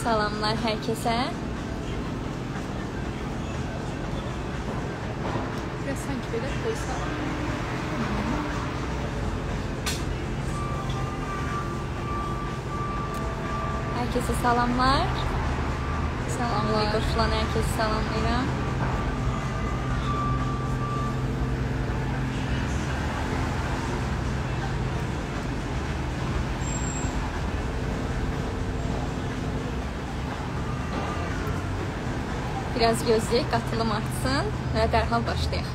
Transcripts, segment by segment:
Salamlar hər kəsə. Biraz sanki belə qoysam. Hər kəsə salamlar. Salamlar. Qoşulan hər kəsə salamlayıram. Biraz gözləyək, qatılım artsın və dərhal başlayaq.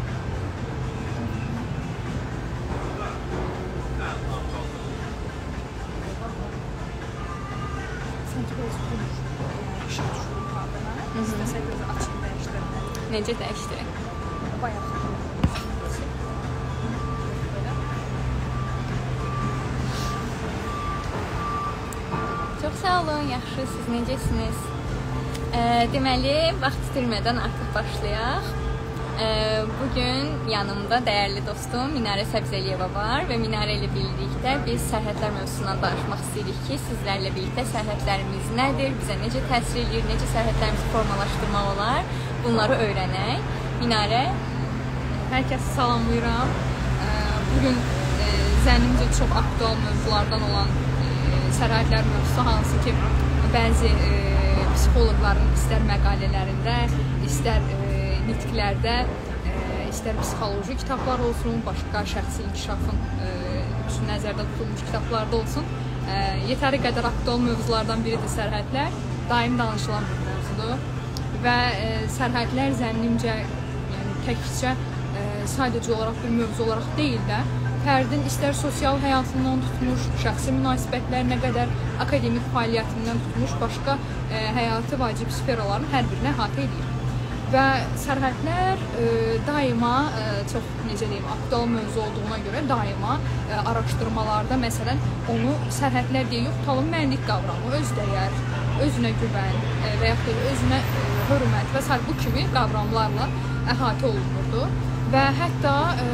Sanki biraz qurmuş. İşıq düşürüm qabına. İstəsək gözü açıq dəyişdirmək. Necə dəyişdirək? Bayaq. Çox sağ olun, yaxşı, siz necəsiniz? Deməli, vaxt itirmədən artıq başlayaq. Bugün yanımda dəyərli dostum Minarə Səbzəliyeva var və Minarə ilə birlikdə biz sərhədlər mövzusundan danışmaq istəyirik ki, sizlərlə birlikdə sərhədlərimiz nədir, bizə necə təsir edir, necə sərhədlərimizi formalaşdırmaq olar, bunları öyrənək. Minarə, Hər kəsi salamlayıram. Bugün zənnimcə çox aktual mövzulardan olan sərhədlər mövzusu, hansı ki, bəzi psixoloqların istər məqalələrində, istər nitqlərdə, istər psixoloji kitablar olsun, başqa şəxsi inkişafın üçün nəzərdə tutulmuş kitablarda olsun, yetəri qədər aktual mövzulardan biridir sərhədlər. Daim danışılan bir mövzudur və sərhədlər zənnimcə təkcə sadəcə olaraq bir mövzu olaraq deyil də, fərdin istər sosial həyatından tutmuş, şəxsi münasibətlərinə qədər, akademik fəaliyyətindən tutmuş, başqa həyatı vacib sferaların hər birini əhatə edir. Və sərhədlər daima çox, necə deyim, aktual mövzu olduğuna görə daima araşdırmalarda, məsələn, onu sərhədlər deyə yox, tanınməyənlik qavramı, öz dəyər, özünə güvən və yaxud da özünə hörmət və s. bu kimi qavramlarla əhatə olunurdu. Və hətta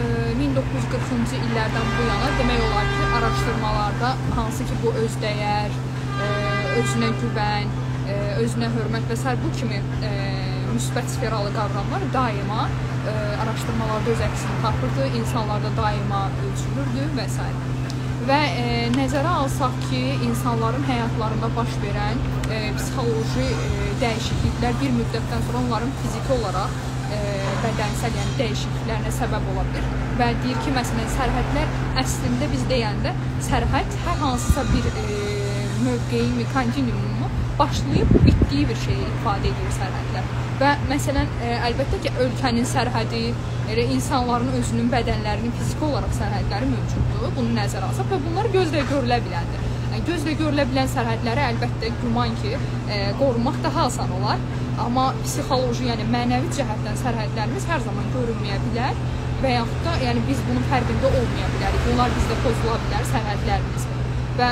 1940-cı illərdən bu yana demək olar ki, araşdırmalarda hansı ki bu öz dəyər, özünə güvən, özünə hörmət və s. bu kimi müsbət sferalı qavramlar daima araşdırmalarda öz əksini tapırdı, insanlarda daima ölçülürdü və s. Və nəzərə alsaq ki, insanların həyatlarında baş verən psixoloji dəyişikliklər bir müddətdən sonra onların fiziki olaraq bədənsəl, yəni dəyişikliklərinə səbəb ola bilər. Və deyir ki, məsələn, sərhədlər əslində biz deyəndə sərhəd hər hansısa bir mövqeyi, kontinuumu başlayıb bitdiyi bir şeyi ifadə edir sərhədlər. Və məsələn, əlbəttə ki, ölkənin sərhədi, insanların özünün bədənlərinin fiziki olaraq sərhədləri mövcuddur. Bunu nəzərə alsaq və bunlar gözlə görülə biləndir. Gözlə görülə bilən sərhədləri əlbəttə güman ki, qorumaq daha asan olar. Amma psixoloji, yəni mənəvi cəhətdən sərhədlərimiz hər zaman görünməyə bilər və yaxud da yəni biz bunun fərqində olmaya bilərik. Bunlar bizdə pozula bilər, sərhədlərimiz. Və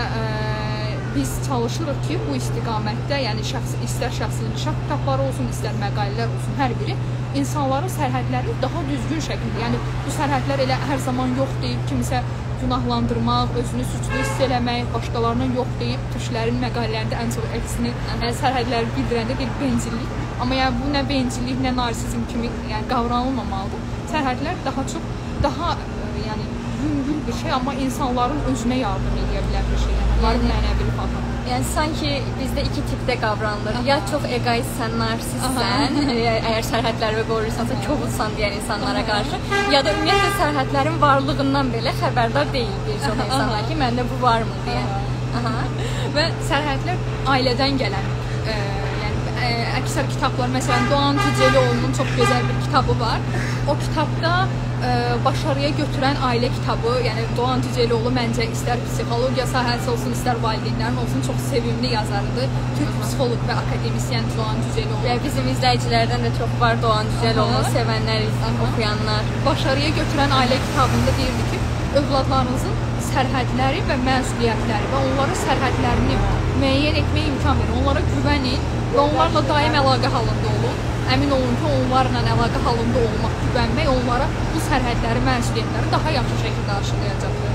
biz çalışırıq ki, bu istiqamətdə, yəni istər şəxsi inkişaf kitabları olsun, istər məqalələr olsun, hər biri insanların sərhədlərini daha düzgün şəkildə, yəni bu sərhədlər elə hər zaman yox deyib kimsə günahlandırmaq, özünü suçlu hiss eləmək, başqalarına yox deyib, türklərin məqalələrində ən çox əksini, sərhədləri bildirəndə deyil, bencillik. Amma yəni bu nə bencillik, nə narsizm kimi yəni qavranılmamalıdır. Sərhədlər daha çox, daha yəni yüngül bir şey, amma insanların özünə yardım edə bilən bir şey. Onların mənəvi baxımı. Yəni sanki bizdə iki tipdə qavranılır. Ya çox egoistsən, narsistsən, əgər sərhədləri qoruyursansa, kobudsan deyən insanlara qarşı, ya da ümumiyyətlə sərhədlərin varlığından belə xəbərdar deyil bir çox insanlar ki, məndə bu varmı deyə. Və sərhədlər ailədən gələn, əksər kitablar, məsələn, Doğan Cüceloğlu'nun çox gözəl bir kitabı var. O kitabda başarıya götürən ailə kitabı, yəni Doğan Cüceloğlu məncə istər psixologiya sahəsi olsun, istər valideynlərin olsun, çox sevimli yazarıdır. Türk psixoloq və akademisyen Doğan Cüceloğlu. Və bizim izləyicilərdən də çox var Doğan Cüceloğlu, sevənlər, oxuyanlar. Başarıya götürən ailə kitabında deyirdi ki, övladlarınızın sərhədləri və məsuliyyətləri və onların sərhədlərini müəyyən etməyə imkan verin, onlara güvənin və onlarla daim əlaqə halında olun. Əmin olun ki, onlarla əlaqə halında olmaq, güvənmək onlara bu sərhədləri, məsuliyyətləri daha yaxşı şəkildə aşılayacaqdır.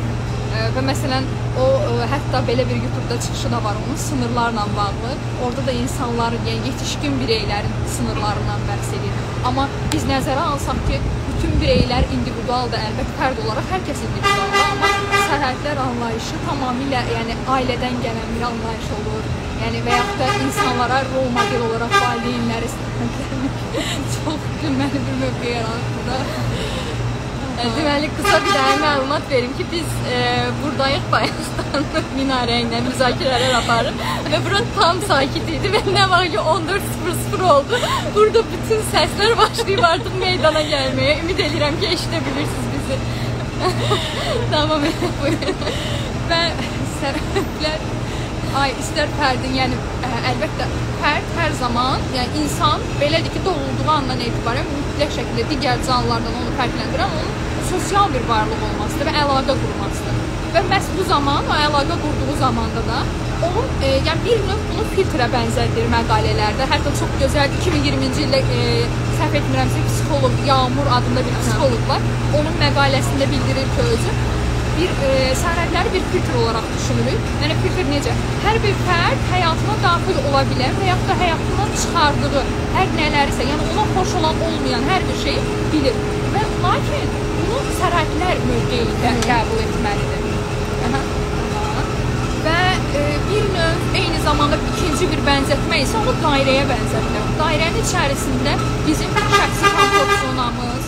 Və məsələn o hətta belə bir YouTube'da çıxışı da var onun sınırlarla bağlı. Orada da insanların, yəni yetişkin bireylərin sınırlarından bəhs edir. Amma biz nəzərə alsaq ki, bütün bireylər individualdır, əlbəttə fərd olaraq hər kəs individualdır, amma sərhədlər anlayışı tamamilə, yəni ailədən gələn bir anlayış olur. Yəni və yaxud da insanlara rol model olaraq valideynləri çox gülməli bir mövqe yaranır burada. Deməli, qısa bir dənə məlumat verim ki, biz buradayıq Bayazdan minarə ilə müzakirələr aparır və bura tam sakit idi və nə var ki 14:00 oldu. Burada bütün səslər başlayıb artıq meydana gəlməyə. Ümid edirəm ki, eşidə bilirsiniz bizi. Tamam, buyurun. Və sərhədlər istər fərdin, yəni əlbəttə fərd hər zaman, yəni insan belədir ki, doğulduğu andan etibarən mütləq şəkildə digər canlılardan onu fərqləndirən onun sosial bir varlıq olmasıdır və əlaqə qurmasıdır. Və məhz bu zaman, o əlaqə qurduğu zamanda da onun, yəni bir növ bunu filtrə bənzətdir məqalələrdə. Hətta çox gözəl 2020-ci ildə səhv etmirəmsə psixoloq Yağmur adında bir psixoloq var. Onun məqaləsində bildirir ki, özü bir sərhədləri bir filtr olaraq düşünürük. Yəni filtr necə? Hər bir fərd həyatına daxil ola bilər və yaxud da həyatından çıxardığı hər nələrisə, yəni ona xoş olan olmayan hər bir şeyi bilir. Və lakin bunu sərhədlər mövqeyində qəbul etməlidir. Və bir növ eyni zamanda ikinci bir bənzətmə isə onu dairəyə bənzətmək. Dairənin içərisində bizim şəxsi komfort zonamız.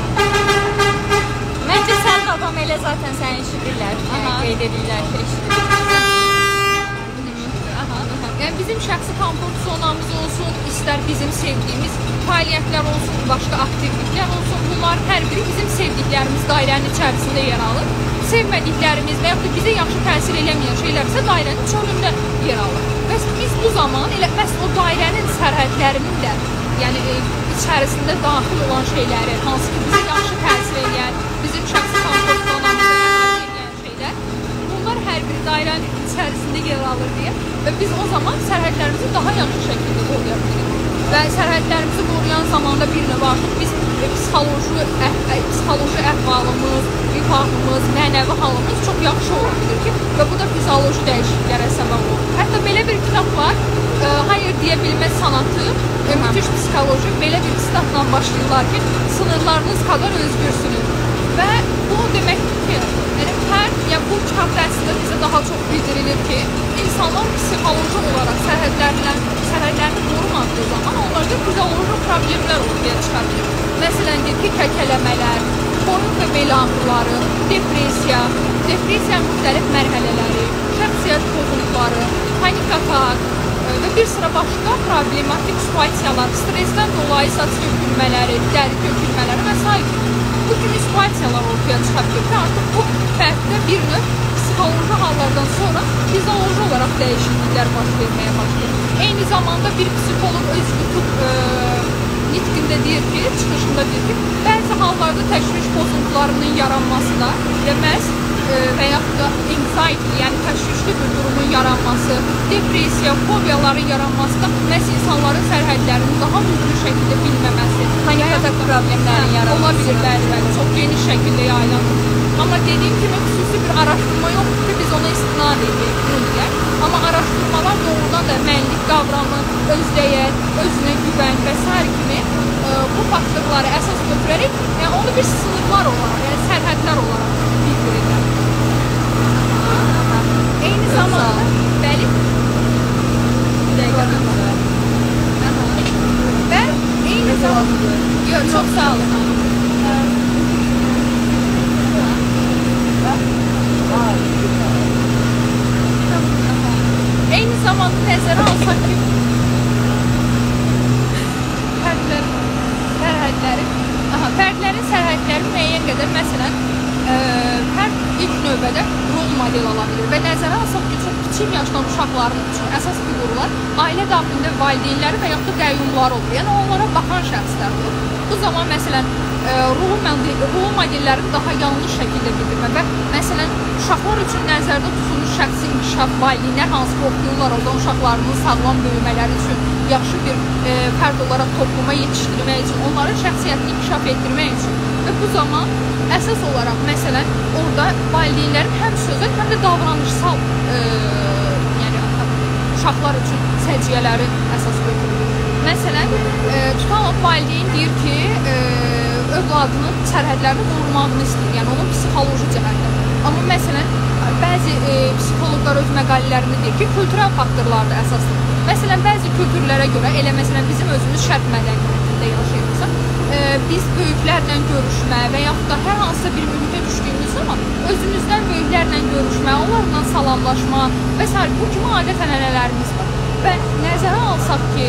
Məncə sən babam elə zaten səni eşidirlər, qeyd edirlər ki, eşidirlər. Yəni bizim şəxsi komfort zonamız olsun, istər bizim sevdiyimiz fəaliyyətlər olsun, başqa aktivliklər olsun, bunlar hər biri bizim sevdiklərimiz dairənin içərisində yer alır. Sevmədiklərimiz və yaxud da bizə yaxşı təsir eləməyən şeylər isə dairənin çölündə yer alır. Və biz bu zaman elə məhz o dairənin sərhədlərinin də, yəni içərisində daxil olan şeyləri, hansı ki bizə yaxşı təsir edən, bizim şəxsi komfort zonamıza əhatə edən şeylər, bunlar hər bir dairənin içərisində yer alır deyə və biz o zaman sərhədlərimizi daha yaxşı şəkildə qoruya bilirik. Və sərhədlərimizi qoruyan zamanda bir növ artıq biz psixoloji əhvalımız, rifahımız, mənəvi halımız çox yaxşı ola bilir ki, və bu da fizioloji dəyişikliklərə səbəb olur. Hətta belə bir kitab var, Hayır deyə bilmə sanatı, müthiş psixoloji, belə bir kitabla başlayırlar ki, sınırlarınız kadar özgürsünüz. Və bu deməkdir ki, bu kitabda əslində bizə daha çox bildirilir ki, insanlar psixoloji olaraq sərhədlərini qorumadığı zaman onlarda fizioloji problemlər ortaya çıxabilir. Məsələn, deyir ki, kəkələmələr, xorun və bel ağrıları, depressiya müxtəlif mərhələləri, şəxsiyyət pozuntuları, panik atak və bir sıra başqa problematik situasiyalar, stresdən dolayı saç dökülmələri, dəri dökülmələri və s. Bu kimi situasiyalar ortaya çıxabilir ki, artıq bu fərddə bir növ psixoloji hallardan sonra fizioloji olaraq dəyişikliklər baş verməyə başlayır. Eyni zamanda bir psixolog öz YouTube nitqində deyir ki, çıxışında deyir ki, bəzi hallarda təşviş pozuntularının yaranması da və məhz və yaxud da anxiety, yəni təşvişli bir durumun yaranması, depressiya, fobiyaların yaranması da məhz insanların sərhədlərini daha müdürlü şəkildə bilməməsi, panik atak problemlərin yaranması ola bilir, bəli, çox geniş şəkildə yayılanır. Amma dediyim kimi xüsusi bir araşdırma yoxdur ki, biz ona istinad edək. Amma araşdırmalar doğrudan da mənlik qavramı, özdəyər, özünə güvən və s. kimi bu faktorları əsas götürərək, yəni onu bir sınırlar olaraq, yəni sərhədlər olaraq bildirirlər. Eyni zamanda, bəli, və eyni zamanda, yox, çox sağ olun. Eyni zamanda nəzərə alsaq ki, fərdlərin sərhədləri müəyyən qədər, məsələn, fərd ilk növbədə rol model ala bilir və nəzərə alsaq ki, çox kiçik yaşdan uşaqların üçün əsas figurlar ailə daxilində valideynləri və yaxud da qəyyumlar olur, yəni onlara baxan şəxslər olur. Bu zaman, məsələn, rol modellərini daha yanlış şəkildə bildirmə və məsələn, uşaqlar üçün nəzərdə tutulmuş şəxsi inkişaf valideynlər hansı ki oxuyurlar, orada uşaqlarının sağlam böyümələri üçün, yaxşı bir fərd olaraq topluma yetişdirmək üçün, onların şəxsiyyətini inkişaf etdirmək üçün Və bu zaman əsas olaraq, məsələn, orada valideynlərin həm sözəl, həm də davranışsal yəni uşaqlar üçün səciyyələri əsas götürülür. Məsələn, tutalım valideyn deyir ki, övladının sərhədlərini qorumağını istəyir, yəni onun psixoloji cəhətdən. Amma məsələn, bəzi psixoloqlar öz məqalələrində deyir ki, kültürel faktorlarda əsasdır. Məsələn, bəzi kültürlərə görə, elə məsələn bizim özümüz şərq mədəniyyətində yaşayırıqsa, biz böyüklərlə görüşmə və yaxud da hər hansısa bir mühitə düşdüyümüz zaman özümüzdən böyüklərlə görüşmə, onlarla salamlaşma və s. bu kimi adət-ənənələrimiz var. Və nəzərə alsaq ki,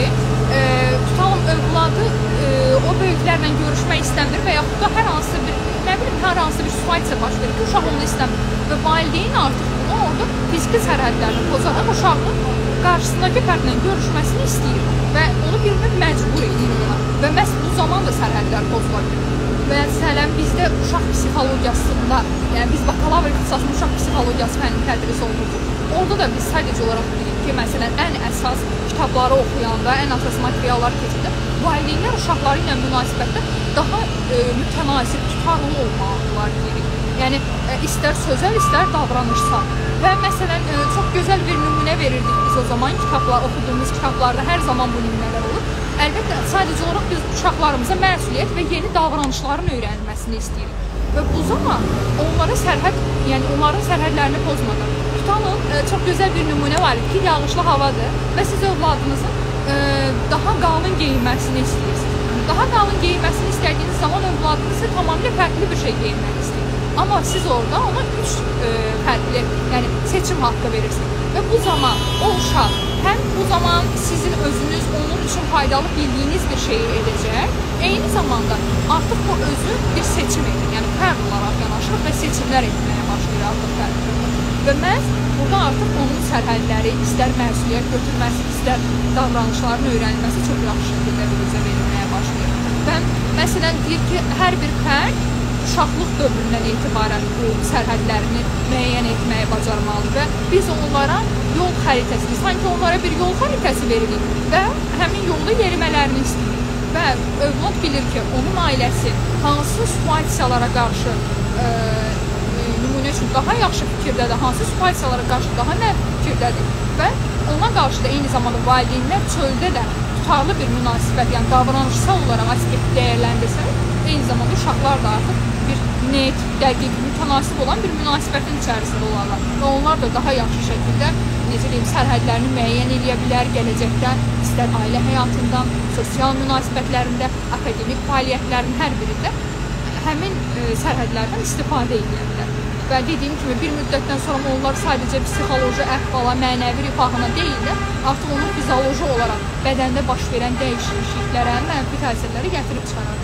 tutalım övladı o böyüklərlə görüşmək istəmir və yaxud da hər hansısa bir, nə bilim, hər hansısa bir situasiya baş verir ki, uşaq onu istəmir və valideyn artıq bunu orada fiziki sərhədlərini pozaraq uşağın qarşısındakı fərdlə görüşməsini istəyir və onu bir növ məcbur edir buna və məhz bu zaman da sərhədlər pozula bilir. Məsələn, bizdə uşaq psixologiyasında, yəni biz bakalavr ixtisasında uşaq psixologiyası fənni tədris olunur. Orada da biz sadəcə olaraq bilirik ki, məsələn, ən əsas kitabları oxuyanda, ən əsas materiallar keçəndə valideynlər uşaqları ilə münasibətdə daha mütənasib, tutarlı olmalıdırlar deyirik. Yəni, istər sözəl, istər davranışsal. Və məsələn, çox gözəl bir nümunə verirdik biz o zaman oxuduğumuz kitablarda hər zaman bu nümunələr olur. Əlbəttə, sadəcə olaraq biz uşaqlarımıza məsuliyyət və yeni davranışların öyrənilməsini istəyirik. Və bu zaman onlara sərhəd, yəni onların sərhədlərini pozmadan. Tutalım, çox gözəl bir nümunə var ki, yağışlı havadır və siz övladınızın daha qalın geyinməsini istəyirsiniz. Daha qalın geyinməsini istədiyiniz zaman övladınız tamamilə fərqli bir şey geyinmək istəyir. Amma siz orada ona 3 fərqli, yəni seçim haqqı verirsiniz. Və bu zaman o uşaq həm bu zaman sizin özünüz onun üçün faydalı bildiyiniz bir şeyi edəcək, eyni zamanda artıq bu özü bir seçim edir. Yəni fərq olaraq yanaşır və seçimlər etməyə başlayır artıq fərqli. Və məhz burada artıq onun sərhədləri, istər məsuliyyət götürməsi, istər davranışların öyrənilməsi çox yaxşı şəkildə bizə verilməyə başlayır. Və məsələn deyir ki, hər bir fərd uşaqlıq dövründən etibarən bu sərhədlərini müəyyən etməyə bacarmalıdır və biz onlara yol xəritəsi, sanki onlara bir yol xəritəsi veririk və həmin yolda yerimələrini istəyirik. Və övlad bilir ki, onun ailəsi hansı situasiyalara qarşı nümunə üçün daha yaxşı fikirdədir, hansı situasiyalara qarşı daha nəf fikirdədir və ona qarşı da eyni zamanda valideynlər çöldə də tutarlı bir münasibət, yəni davranışsal olaraq aspekt dəyərləndirsə, eyni zamanda uşaqlar da artıq bir net, dəqiq, mütənasib olan bir münasibətin içərisində olarlar və onlar da daha yaxşı şəkildə, necə deyim, sərhədlərini müəyyən edə bilər gələcəkdən, istər ailə həyatından, sosial münasibətlərində, akademik fəaliyyətlərin hər birində həmin sərhədlərdən istifadə edə bilər. Və dediyim kimi, bir müddətdən sonra onlar sadəcə psixoloji əhvala, mənəvi rifahına deyil də, artıq onun fizioloji olaraq bədəndə baş verən dəyişikliklərə, mənfi təsirləri gətirib çıxarar.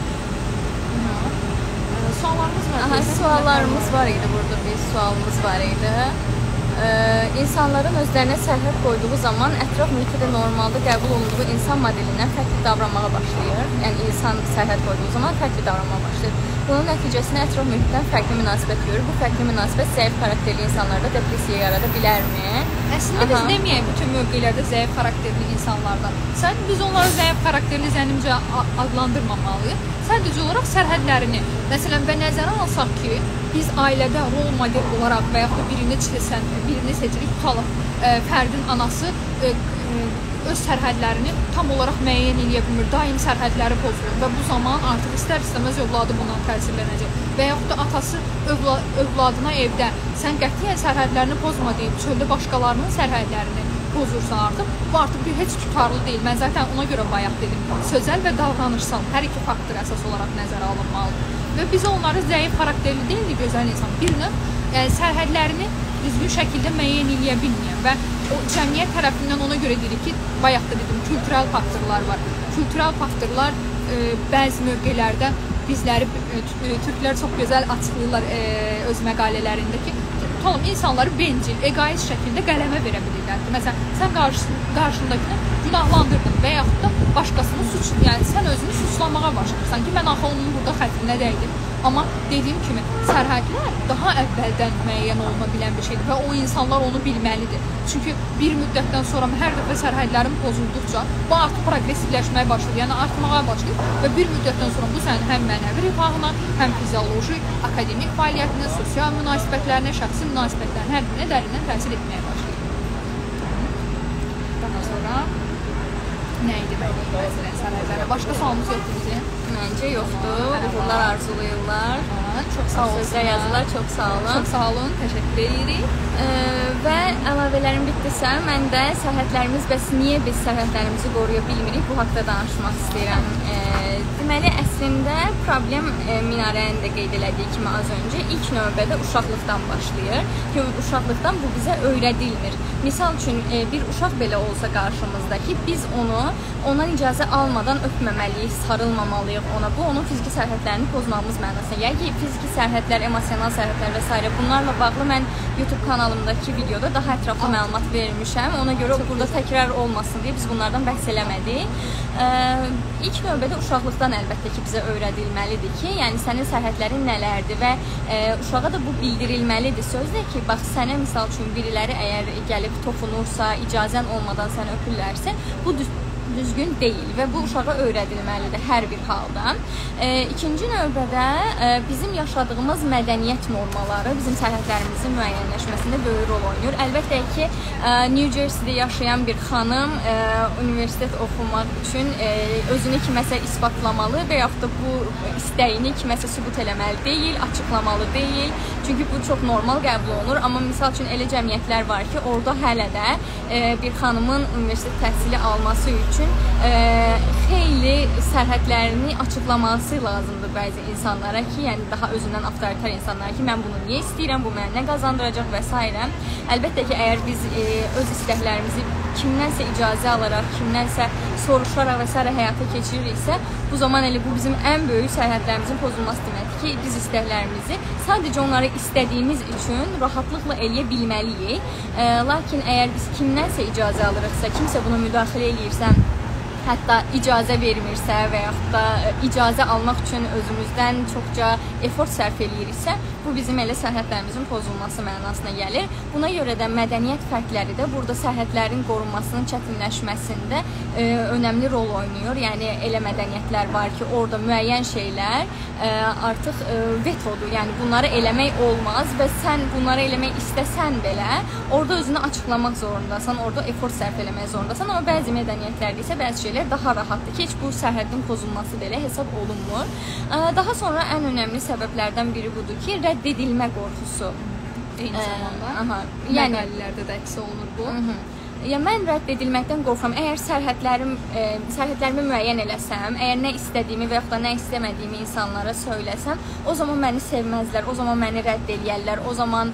Suallarımız var. Aha, suallarımız var idi, burada bir sualımız var idi. İnsanların özlərinə sərhəd qoyduğu zaman ətraf mühitə də normalda qəbul olunduğu insan modelindən fərqli davranmağa başlayır. Yəni insan sərhəd qoyduğu zaman fərqli davranmağa başlayır. Bunun nəticəsində ətraf mühitdən fərqli münasibət görür. Bu fərqli münasibət zəif xarakterli insanlarda depressiya yarada bilərmi? Əslində biz deməyək bütün mövqelərdə zəif xarakterli insanlardan. Biz onları zəif xarakterli zənnimcə adlandırmamalıyıq. Sadəcə olaraq sərhədlərini, məsələn, və nəzərə alsaq ki, biz ailədə rol model olaraq və yaxud da birini seçirik, tutalım, fərdin anası öz sərhədlərini tam olaraq müəyyən edə bilmir, daim sərhədləri pozulur və bu zaman artıq istər-istəməz övladı bundan təsirlənəcək. Və yaxud da atası övladına evdə sən qətiyyən sərhədlərini pozma deyib, çöldə başqalarının sərhədlərini pozursan artıq, bu artıq bir heç tutarlı deyil. Mən zaten ona görə bayaq dedim, sözəl və davranışsal hər iki faktor əsas olaraq nəzərə alınmalıdır. Və biz onları zəif xarakterli deyil, gözəl insan, birini sərhədlərini düzgün şəkildə müəyyən edə bilməyən və o cəmiyyət tərəfindən ona görə dedik ki, bayaq da dedim, kültürel faktorlar var. Kültürel faktorlar bəzi mövqelərdə bizləri türklər çox gözəl açıqlayırlar öz məqalələrində ki, tutalım, insanları bencil, egoist şəkildə qələmə verə bilirlər ki, məsələn, sən qarşındakını günahlandırdın və yaxud da başqasını yəni sən özünü suçlamağa başlayırsan ki, mən axı onun burada xətrinə dəydim Amma dediyim kimi, sərhədlər daha əvvəldən müəyyən oluna bilən bir şeydir və o insanlar onu bilməlidir. Çünki bir müddətdən sonra hər dəfə sərhədlərin pozulduqca bu artıq progressivləşməyə başlayır, yəni artmağa başlayır və bir müddətdən sonra bu sənin həm mənəvi rifahına, həm fizioloji, akademik fəaliyyətinə, sosial münasibətlərinə, şəxsi münasibətlərinə hər birinə dərindən təsir etməyə başlayır. Daha sonra nə idi məsələn sərhədlərə? Başqa sualımız yoxdur bizim? Məncə yoxdur. Uğurlar arzulayırlar. Çox sağ olun. Sözlər yazılar, çox sağ olun. Çox sağ olun, təşəkkür edirik. Və əlavələrim bitdisə, mən də sərhədlərimiz bəs niyə biz sərhədlərimizi qoruya bilmirik? Bu haqda danışmaq istəyirəm. Deməli, əslində problem Minarənin də qeyd elədiyi kimi az öncə ilk növbədə uşaqlıqdan başlayır ki, uşaqlıqdan bu bizə öyrədilmir. Misal üçün, bir uşaq belə olsa qarşımızdakı, biz ondan icazə almadan öpməməliyik, sarılmamalıyıq ona. Bu, onun fiziki sərhədlərini pozmamız mənasında. Yəni ki, fiziki sərhədlər, emosional sərhədlər və s. bunlarla bağlı mən YouTube kanalımdakı videoda daha ətraflı məlumat vermişəm. Ona görə burada təkrar olmasın deyə biz bunlardan bəhs eləmədik. İlk növbədə uşaqlıqdan əlbəttə ki, bizə öyrədilməlidir ki, yəni sənin sərhədlərin nələrdir və uşağa da bu bildirilməlidir. Sözlə ki, bax, sənə misal üçün biriləri əgər gəlib toxunursa, icazən olmadan səni öpürlərsə, bu düzgün deyil və bu uşağa öyrədilməlidir hər bir halda. İkinci növbədə bizim yaşadığımız mədəniyyət normaları bizim sərhədlərimizin müəyyənləşməsində böyük rol oynayır. Əlbəttə ki, New Jersey-də yaşayan bir xanım universitet oxumaq üçün özünü kiməsə isbatlamalı və yaxud da bu istəyini kiməsə sübut eləməli deyil, açıqlamalı deyil. Çünki bu çox normal qəbul olunur. Amma misal üçün elə cəmiyyətlər var ki, orada hələ də bir xanımın universitet təhsili alması üçün xeyli sərhədlərini açıqlaması lazımdır bəzi insanlara ki, yəni daha özündən avtoritar insanlara ki, mən bunu niyə istəyirəm, bu mənə nə qazandıracaq və s. Əlbəttə ki, əgər biz öz istəklərimizi kimdənsə icazə alaraq, kimdənsə soruşaraq və s. həyata keçiririksə, bu zaman elə bu bizim ən böyük sərhədlərimizin pozulması deməkdir ki, biz istəklərimizi sadəcə onları istədiyimiz üçün rahatlıqla eləyə bilməliyik. Lakin əgər biz kimdənsə icazə alırıqsa, kimsə buna müdaxilə eləyirsə, hətta icazə vermirsə və yaxud da icazə almaq üçün özümüzdən çoxca effort sərf eləyiriksə, bu bizim elə sərhədlərimizin pozulması mənasına gəlir. Buna görə də mədəniyyət fərqləri də burada sərhədlərin qorunmasının çətinləşməsində önəmli rol oynayır. Yəni elə mədəniyyətlər var ki, orada müəyyən şeylər artıq vetodur. Yəni bunları eləmək olmaz və sən bunları eləmək istəsən belə, orada özünü açıqlamaq zorundasan, orada effort sərf eləmək zorundasan. Amma bəzi mədəniyyətlərdə isə bəzi şeylər daha rahatdır ki, heç bu sərhədin pozulması belə hesab olunmur. Daha sonra ən önəmli səbəblərdən biri budur ki, rədd edilmə qorxusu. Eyni zamanda məqalələrdə də əks olunur bu. Ya mən rədd edilməkdən qorxuram. Əgər sərhədlərimi müəyyən eləsəm, əgər nə istədiyimi və yaxud da nə istəmədiyimi insanlara söyləsəm, o zaman məni sevməzlər, o zaman məni rədd eləyərlər, o zaman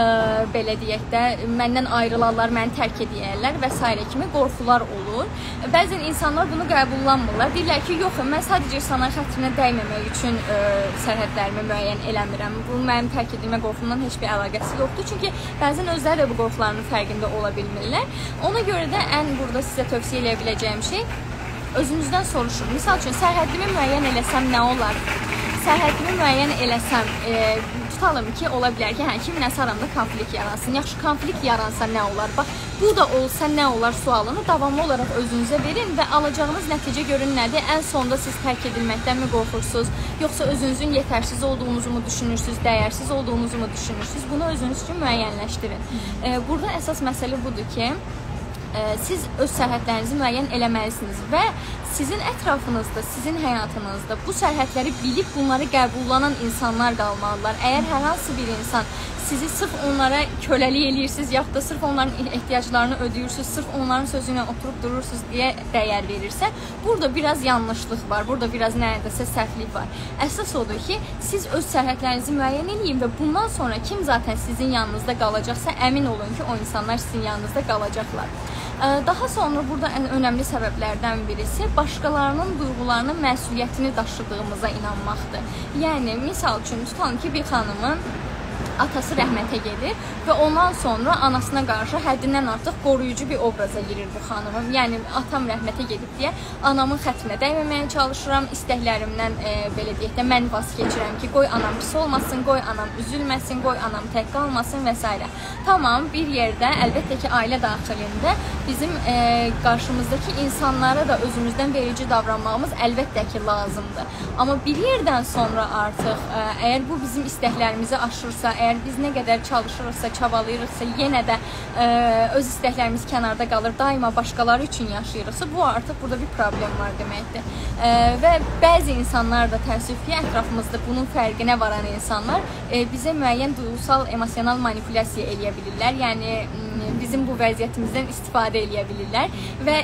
belə deyək də məndən ayrılarlar, məni tərk edərlər və s. kimi qorxular olur. Bəzən insanlar bunu qəbullanmırlar. Deyirlər ki, yox, mən sadəcə insanların xətrinə dəyməmək üçün sərhədlərimi müəyyən eləmirəm. Bu mənim tərk edilmə qorxumdan heç bir əlaqəsi yoxdur. Çünki bəzən özləri də bu qorxularının fərqində ola bilmirlər. Ona görə də ən burada sizə tövsiyə edə biləcəyim şey özünüzdən soruşun. Misal üçün, sərhədimi müəyyən eləsəm nə olar? Sərhədimi müəyyən eləsəm, tutalım ki, ola bilər ki, kiminləsə aramda konflikt yaransın. Yaxşı, konflikt yaransa nə olar? Bax, bu da olsa nə olar sualını davamlı olaraq özünüzə verin və alacağınız nəticə görün nədir? Ən sonda siz tərk edilməkdən mi qorxursunuz? Yoxsa özünüzün yetərsiz olduğunuzu mu düşünürsünüz, dəyərsiz olduğunuzu mu düşünürsünüz? Bunu özünüz üçün müəyyənləşdirin. Burada əsas məsələ budur ki, siz öz sərhədlərinizi müəyyən eləməlisiniz və sizin ətrafınızda, sizin həyatınızda bu sərhədləri bilib bunları qəbullanan insanlar qalmalılar. Əgər hər hansı bir insan sizi sırf onlara köləlik eləyirsiniz, yaxud da sırf onların ehtiyaclarını ödəyirsiniz, sırf onların sözü ilə oturub durursunuz deyə dəyər verirsə, burada biraz yanlışlıq var, burada biraz nədəsə səhvlik var. Əsas odur ki, siz öz sərhədlərinizi müəyyən eləyin və bundan sonra kim zaten sizin yanınızda qalacaqsa, əmin olun ki, o insanlar sizin yanınızda qalacaqlar. Daha sonra burada ən önəmli səbəblərdən birisi başqalarının duyğularının məsuliyyətini daşıdığımıza inanmaqdır. Yəni, misal üçün, tutalım ki, bir xanımın atası rəhmətə gedir və ondan sonra anasına qarşı həddindən artıq qoruyucu bir obraza girir bu xanımım. Yəni atam rəhmətə gedib deyə anamın xətrinə dəyməməyə çalışıram, istəklərimdən belə deyək də mən vaz keçirəm ki, qoy anam pis olmasın, qoy anam üzülməsin, qoy anam tək qalmasın və s. Tamam, bir yerdə əlbəttə ki, ailə daxilində bizim qarşımızdakı insanlara da özümüzdən verici davranmağımız əlbəttə ki, lazımdır. Amma bir yerdən sonra artıq əgər bu bizim istəklərimizi aşırsa, əgər biz nə qədər çalışırıqsa, çabalayırıqsa, yenə də öz istəklərimiz kənarda qalır, daima başqaları üçün yaşayırıqsa, bu artıq burada bir problem var deməkdir. Və bəzi insanlar da təəssüf ki, ətrafımızda bunun fərqinə varan insanlar bizə müəyyən duyğusal, emosional manipulyasiya eləyə bilirlər. Yəni bizim bu vəziyyətimizdən istifadə eləyə bilirlər və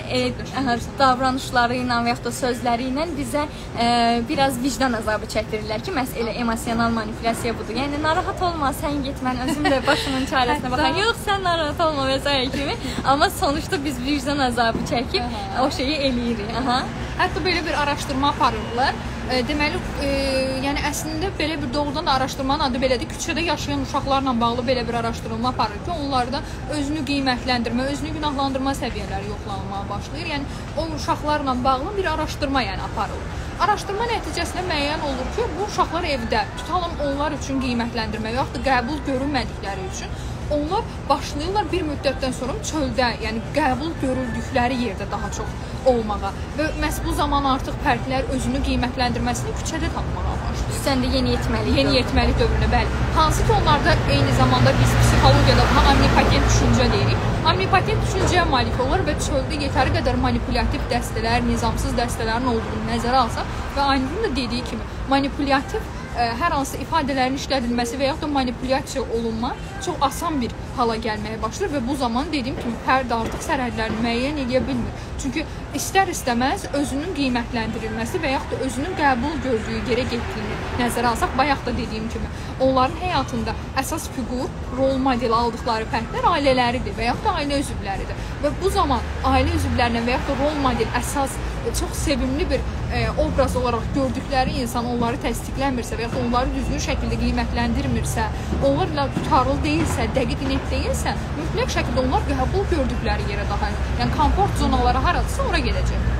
davranışları ilə və yaxud da sözləri ilə bizə biraz vicdan azabı çəkdirirlər ki, məhz elə emosional manipulyasiya budur. Yəni narahat olma, sən get, mən özüm də başımın çarəsinə baxıram. Yox, sən narahat olma və s. kimi. Amma sonuçda biz vicdan azabı çəkib o şeyi eləyirik. Hətta belə bir araşdırma aparırlar. Deməli, yəni əslində belə bir doğrudan da araşdırmanın adı belədir. Küçədə yaşayan uşaqlarla bağlı belə bir araşdırma aparır ki, onlarda özünü qiymətləndirmə, özünü günahlandırma səviyyələri yoxlanılmağa başlayır. Yəni o uşaqlarla bağlı bir araşdırma aparılır. Araşdırma nəticəsində müəyyən olur ki, bu uşaqlar evdə tutalım onlar üçün qiymətləndirmə və yaxud da qəbul görünmədikləri üçün onlar başlayırlar bir müddətdən sonra çöldə, yəni qəbul görüldükləri yerdə daha çox olmağa və məhz bu zaman artıq fərdlər özünü qiymətləndirməsini küçədə tanımağa başlayır. Sən də yeniyetməlik dövründə, bəli. Hansı ki, onlarda eyni zamanda biz psixologiyada buna omnipotent düşüncə deyirik. Omnipotent düşüncəyə malik olur və çöldə yetəri qədər manipulyativ dəstələr, nizamsız dəstələrin olduğunu nəzərə alsaq və Aynurun da dediyi kimi manipulyativ hər hansı ifadələrin işlədilməsi və yaxud da manipulyasiya olunma çox asan bir hala gəlməyə başlayır və bu zaman dediyim kimi fərd artıq sərhədlərini müəyyən edə bilmir. Çünki istər-istəməz özünün qiymətləndirilməsi və yaxud da özünün qəbul gördüyü yerə getdiyini nəzərə alsaq, bayaq da dediyim kimi onların həyatında əsas fiqur, rol model aldıqları fərdlər ailələridir və yaxud da ailə üzvləridir. Və bu zaman ailə üzvlərinə və yaxud da rol model əsas çox sevimli bir obraz olaraq gördükləri insan onları təsdiqlənmirsə və yaxud onları düzgün şəkildə qiymətləndirmirsə, onlarla tutarlı deyilsə, dəqiq net deyilsə, mütləq şəkildə onlar qəbul gördükləri yerə daha, yəni komfort zonaları haradırsa ora gedəcək.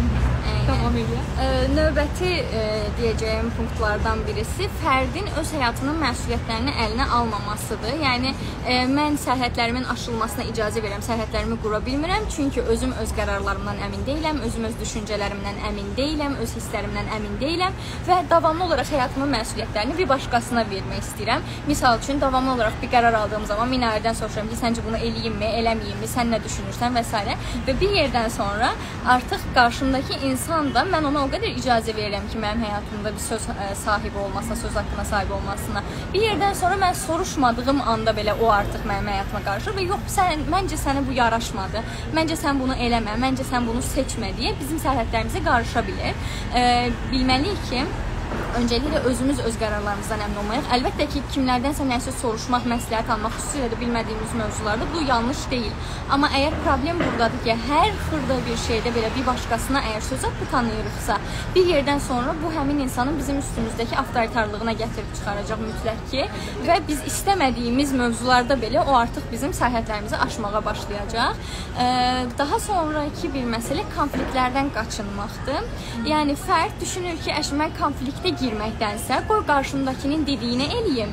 Davam edir. Növbəti deyəcəyim punktlardan birisi fərdin öz həyatının məsuliyyətlərini əlinə almamasıdır. Yəni mən sərhədlərimin aşılmasına icazə verirəm, sərhədlərimi qura bilmirəm, çünki özüm öz qərarlarımdan əmin deyiləm, özüm öz düşüncələrimdən əmin deyiləm, öz hisslərimdən əmin deyiləm və davamlı olaraq həyatımın məsuliyyətlərini bir başqasına vermək istəyirəm. Misal üçün davamlı olaraq bir qərar aldığım zaman minarədən soruşuram ki, səncə bunu eləyimmi, eləməyimmi, sən nə düşünürsən və s. və bir yerdən sonra artıq qarşımdakı insan da mən ona o qədər icazə verirəm ki, mənim həyatımda bir söz sahibi olmasına, söz haqqına sahib olmasına. Bir yerdən sonra mən soruşmadığım anda belə o artıq mənim həyatıma qarışır və yox, məncə sənə bu yaraşmadı, məncə sən bunu eləmə, məncə sən bunu seçmə deyə bizim sərhədlərimizə qarışa bilir. Bilməliyik ki, öncəliklə özümüz öz qərarlarımızdan əmin olmayaq. Əlbəttə ki, kimlərdənsə nəsə soruşmaq, məsləhət almaq, xüsusilə də bilmədiyimiz mövzularda bu yanlış deyil. Amma əgər problem buradadır ki, hər xırda bir şeydə belə bir başqasına əgər söz haqqı tanıyırıqsa, bir yerdən sonra bu həmin insanın bizim üstümüzdəki avtoritarlığına gətirib çıxaracaq mütləq ki, və biz istəmədiyimiz mövzularda belə o artıq bizim sərhədlərimizi aşmağa başlayacaq. Daha sonraki bir məsələ konfliktlərdən qaçınmaqdır. Yəni fərd düşünür ki, mən konfliktə girməkdənsə, qoy qarşımdakının dediyini eləyim.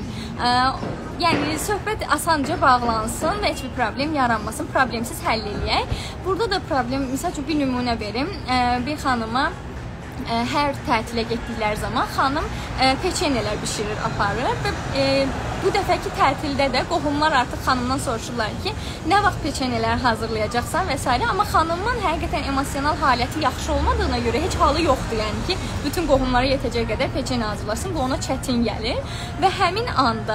Yəni söhbət asanca bağlansın və heç bir problem yaranmasın, problemsiz həll eləyək. Burada da problem, misal üçün bir nümunə verim. Bir xanıma hər tətilə getdikləri zaman xanım peçenyelər bişirir, aparır və bu dəfəki tətildə də qohumlar artıq xanımdan soruşurlar ki, nə vaxt peçenyelər hazırlayacaqsan və s. Amma xanımın həqiqətən emosional haləti yaxşı olmadığına görə heç halı yoxdur, yəni ki, bütün qohumlara yetəcək qədər peçenye hazırlasın, bu ona çətin gəlir və həmin anda